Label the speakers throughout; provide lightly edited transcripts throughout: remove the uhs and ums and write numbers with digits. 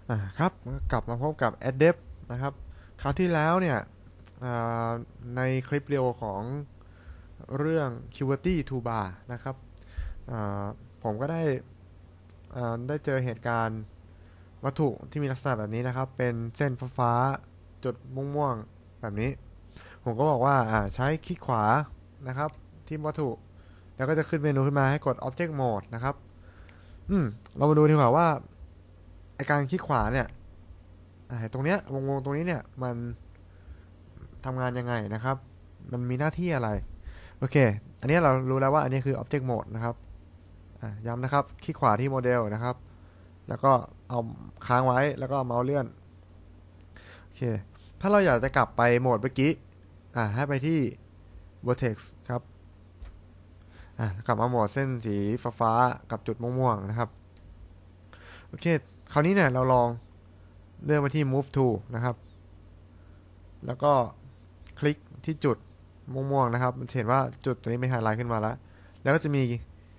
Speaker 1: ครับกลับมาพบกับ Adept นะครับคราวที่แล้วเนี่ยอ่าในคลิปเรียวของเรื่อง QWERTY to bar นะครับอ่าผมก็ได้เจอเหตุการณ์วัตถุที่มีลักษณะแบบนี้นะครับเป็นเส้นฟ้าๆจุดม่วงๆแบบนี้ผมก็บอกว่าใช้คลิกขวานะครับที่วัตถุแล้วก็จะขึ้นเมนูขึ้นมาให้กด Object Mode นะครับเรามาดูดีกว่าว่าไอการคลิกขวาเนี่ยตรงเนี้ยวงตรงนี้เนี่ยมันทำงานยังไงนะครับมันมีหน้าที่อะไรโอเคอันนี้เรารู้แล้วว่าอันนี้คือ Object Mode นะครับย้ำนะครับคลิกขวาที่โมเดลนะครับแล้วก็เอาค้างไว้แล้วก็เอาเมาส์เลื่อนโอเคถ้าเราอยากจะกลับไปโหมดเมื่อกี้ให้ไปที่ Vertex ครับกลับมาโหมดเส้นสีฟ้าๆกับจุดม่วงๆนะครับโอเคคราวนี้เนี่ยเราลองเลื่อนมาที่ Move to นะครับแล้วก็คลิกที่จุดม่วงๆนะครับมันเห็นว่าจุดตัวนี้เป็นไฮไลท์ขึ้นมาแล้วก็จะมี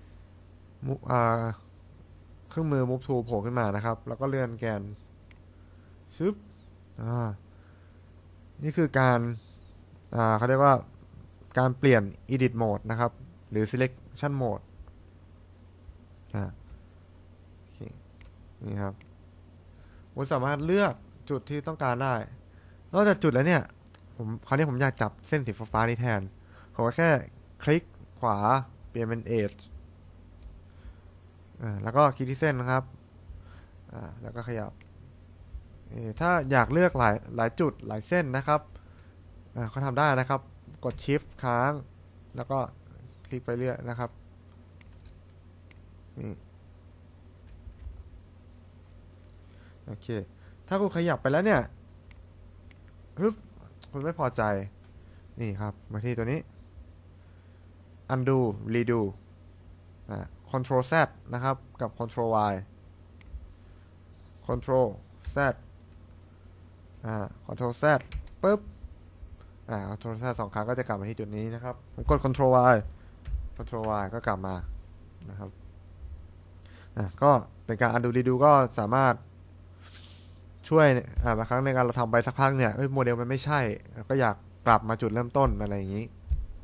Speaker 1: เครื่องมือ Move to โผล่ขึ้นมานะครับแล้วก็เลื่อนแกนชึบอ่านี่คือการเขาเรียกว่าการเปลี่ยน Edit Mode นะครับหรือ Selection Mode อ่าโอเคนี่ครับคุณสามารถเลือกจุดที่ต้องการได้นอกจากจุดแล้วเนี่ยคราวนี้ผมอยากจับเส้นสีฟ้าๆนี้แทนผมก็แค่คลิกขวาเปลี่ยนเป็น Edge แล้วก็คลิกที่เส้นนะครับแล้วก็ขยับถ้าอยากเลือกหลายจุดหลายเส้นนะครับเขาทำได้นะครับกด Shift ค้างแล้วก็คลิกไปเรื่อยนะครับนี่โอเคถ้าคุณขยับไปแล้วเนี่ยปึ๊บคุณไม่พอใจนี่ครับมาที่ตัวนี้ undo redo Control Z นะครับกับ Control Y Control Z Control Z ปึ๊บControl Z สองครั้งก็จะกลับมาที่จุดนี้นะครับผมกด Control Y Control Y ก็กลับมานะครับก็เป็นการ undo redo ก็สามารถช่วยบางครั้งในการเราทำไปสักพักเนี่ยโมเดลมันไม่ใช่ก็อยากกลับมาจุดเริ่มต้นอะไรอย่างนี้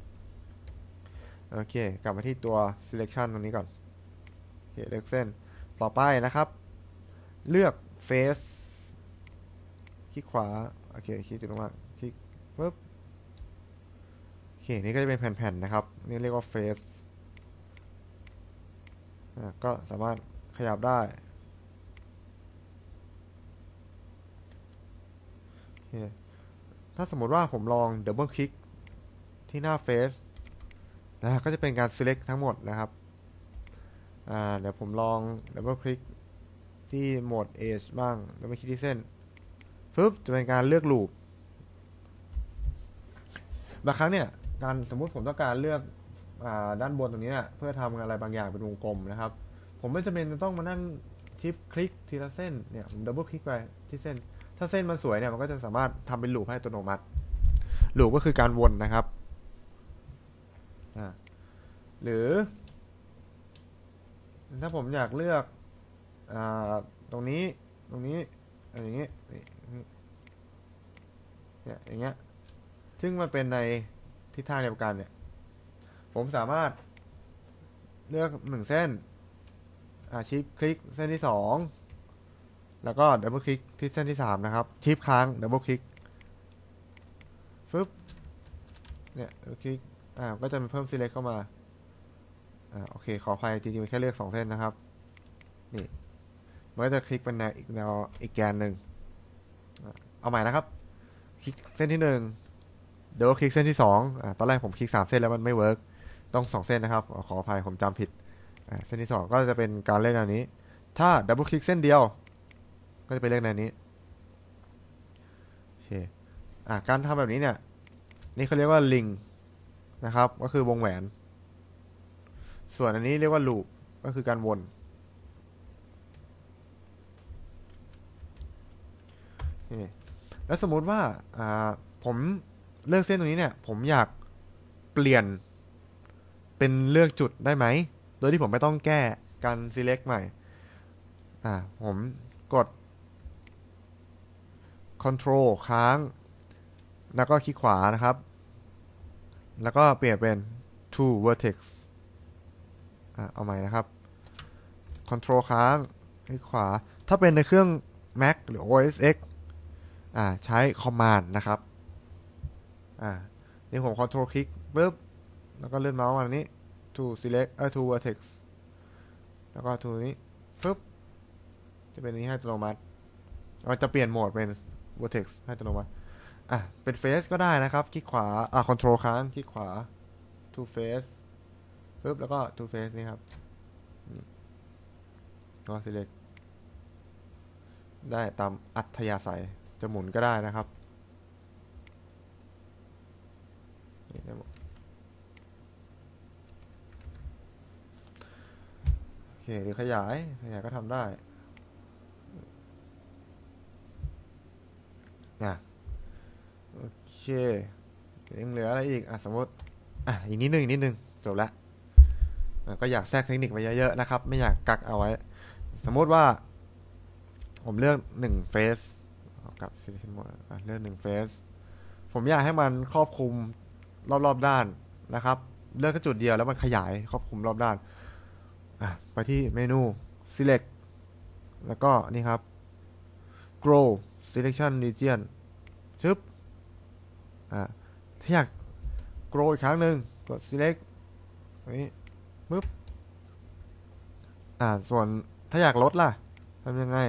Speaker 1: โอเคกลับมาที่ตัว selection ตรงนี้ก่อนโอเคเลือกเส้นต่อไปนะครับเลือก face คลิกขวาโอเคคลิกจุดลงมาคลิกปึ๊บโอเคนี่ก็จะเป็นแผ่นๆนะครับนี่เรียกว่า face ก็สามารถขยับได้โอเคถ้าสมมติว่าผมลองดับเบิลคลิกที่หน้า face ก็จะเป็นการ select ทั้งหมดนะครับเดี๋ยวผมลองดับเบิลคลิกที่โหมด Edge บ้างแล้วไม่คลิกที่เส้นปึ๊บจะเป็นการเลือกลูปบางครั้งเนี่ยการสมมุติผมต้องการเลือกด้านบนตรงนี้เนี่ยเพื่อทำอะไรบางอย่างเป็นวงกลมนะครับผมไม่จำเป็นต้องมานั่งชิปคลิกทีละเส้นเนี่ยผมดับเบิลคลิกไปที่เส้นถ้าเส้นมันสวยเนี่ยมันก็จะสามารถทำเป็นลูปให้อัตโนมัติลูปก็คือการวนนะครับหรือถ้าผมอยากเลือกตรงนี้ตรงนี้อะไรอย่างเงี้ยเนี่ยอย่างเงี้ยซึ่งมันเป็นในทิศทางเดียวกันเนี่ยผมสามารถเลือกหนึ่งเส้นชิปคลิกเส้นที่สองแล้วก็ดับเบิลคลิกที่เส้นที่สามนะครับชิปค้างดับเบิลคลิกฟึบเนี่ยดับเบิลคลิกก็จะมีเพิ่ม select เข้ามาโอเคขออภัยจริงๆมันแค่เลือก2เส้นนะครับนี่มันก็จะคลิกเป็นแนวอีกแกนหนึ่งเอาใหม่นะครับคลิกเส้นที่1เดี๋ยวคลิกเส้นที่2ตอนแรกผมคลิก3เส้นแล้วมันไม่เวิร์กต้อง2เส้นนะครับขออภัยผมจำผิดเส้นที่2ก็จะเป็นการเล่นอันนี้ถ้าดับเบิลคลิกเส้นเดียวก็จะไปเล่นในนี้โอเคการทำแบบนี้เนี่ยนี่เขาเรียกว่าลิงนะครับก็คือวงแหวนส่วนอันนี้เรียกว่าลูปก็คือการวนแล้วสมมุติว่าผมเลือกเส้นตรงนี้เนี่ยผมอยากเปลี่ยนเป็นเลือกจุดได้ไหมโดยที่ผมไม่ต้องแก้การ select ใหม่ผมกด Control ค้างแล้วก็คลิกขวานะครับแล้วก็เปลี่ยนเป็น to vertex เอาใหม่นะครับ Control ค้างคลิกขวาถ้าเป็นในเครื่อง Mac หรือ OS X ใช้ Command นะครับนี่ผม Control คลิกปึ๊บแล้วก็เลื่อนเมาส์มาอันนี้ to select to vertex แล้วก็ to นี้ปึ๊บจะเป็นนี้ให้อัตโนมัติเราจะเปลี่ยนโหมดเป็น vertex ให้อัตโนมัติเป็น face ก็ได้นะครับคลิกขวาcontrol ค้างคลิกขวา to face ปึ๊บแล้วก็ to face นี่ครับก็ select ได้ตามอัธยาศัยจะหมุนก็ได้นะครับนี่ได้หมดโอเคหรือขยายก็ทำได้โอเคยังเหลืออะไรอีกสมมติอีกนิดนึงจบแล้วก็อยากแทรกเทคนิคไว้เยอะๆนะครับไม่อยากกักเอาไว้สมมติว่าผมเลือก1เฟสกับ selection mode เลือก1เฟสผมอยากให้มันครอบคลุมรอบๆด้านนะครับเลือกแค่จุดเดียวแล้วมันขยายครอบคลุมรอบด้านไปที่เมนู select แล้วก็นี่ครับ grow selection region ชึบถ้าอยาก grow อีกครั้งหนึ่งกด select นี้ปึ๊บส่วนถ้าอยากลดล่ะทำยังไง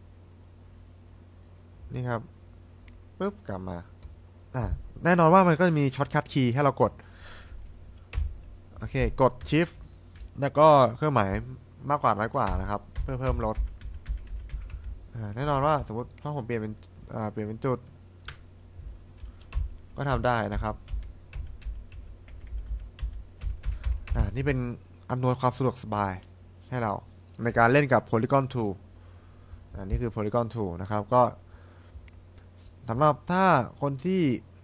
Speaker 1: นี่ครับปึ๊บกลับมาแน่นอนว่ามันก็จะมีช็อตคัทคีย์ให้เรากดโอเคกด shift แล้วก็เครื่องหมายมากกว่าน้อยกว่านะครับเพื่อเพิ่มลดแน่นอนว่าสมมติถ้าผมเปลี่ยนเป็นจุดก็ทำได้นะครับนี่เป็นอำนวยความสะดวกสบายให้เราในการเล่นกับ Polygon Tool นี่คือ Polygon Tool นะครับก็สำหรับถ้าคนที่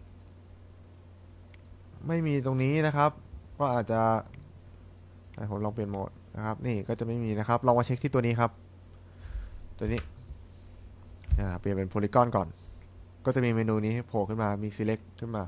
Speaker 1: ไม่มีตรงนี้นะครับก็อาจจะผมลองเปลี่ยนโหมดนะครับนี่ก็จะไม่มีนะครับลองมาเช็คที่ตัวนี้ครับตัวนี้เปลี่ยนเป็น Polygon ก่อนก็จะมีเมนูนี้โผล่ขึ้นมามี Select ขึ้นมา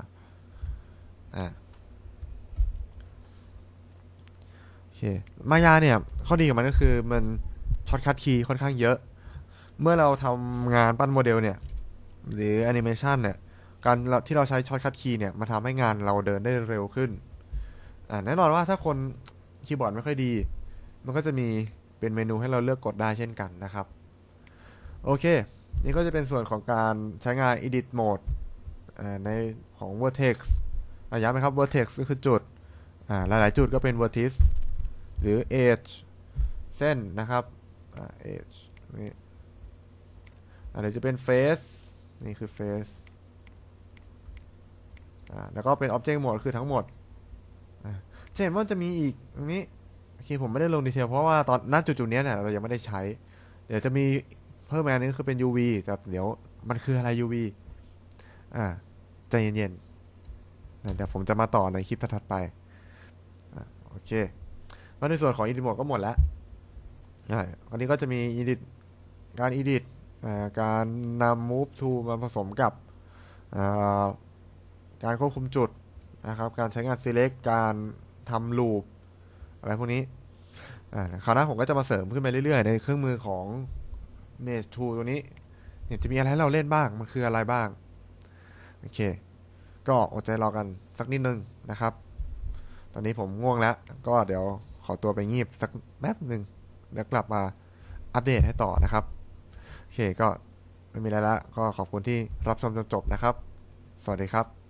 Speaker 1: โอเคมายาเนี่ยข้อดีของมันก็คือมันช็อตคัทคีย์ค่อนข้างเยอะเมื่อเราทำงานปั้นโมเดลเนี่ยหรือแอนิเมชันเนี่ยการที่เราใช้ช็อตคัทคีย์เนี่ยมาทำให้งานเราเดินได้เร็วขึ้นแน่นอนว่าถ้าคนคีย์บอร์ดไม่ค่อยดีมันก็จะมีเป็นเมนูให้เราเลือกกดได้เช่นกันนะครับโอเคนี่ก็จะเป็นส่วนของการใช้งาน edit mode ในของ vertex ย้ำไหมครับ vertex ก็คือจุดหลายๆจุดก็เป็น vertex หรือ edge เส้นนะครับedge นี่หรือจะเป็น face นี่คือ face แล้วก็เป็น object mode คือทั้งหมดจะเห็นว่าจะมีอีกตรงนี้โอเคผมไม่ได้ลงดีเทลเพราะว่าตอนณจุดๆนี้เนี่ยเรายังไม่ได้ใช้เดี๋ยวจะมีเพิ่มมาอันนึงคือเป็น UV แต่เดี๋ยวมันคืออะไร UV ใจเย็นๆเดี๋ยวผมจะมาต่อในคลิปถัดไปโอเคมาในส่วนของ Edit Mode ก็หมดแล้วอันนี้ก็จะมี Edit การ Edit การนำ Move Tool มาผสมกับการควบคุมจุดนะครับการใช้งาน Select การทำ Loop อะไรพวกนี้คราวหน้าผมก็จะมาเสริมขึ้นไปเรื่อยๆในเครื่องมือของ Mesh Tool ตัวนี้เนี่ยจะมีอะไรให้เราเล่นบ้างมันคืออะไรบ้างโอเคก็อดใจรอกันสักนิดนึงนะครับตอนนี้ผมง่วงแล้วก็เดี๋ยวขอตัวไปงีบสักแป๊บนึงแล้วกลับมาอัปเดตให้ต่อนะครับโอเคก็ไม่มีอะไรละก็ขอบคุณที่รับชมจนจบนะครับสวัสดีครับ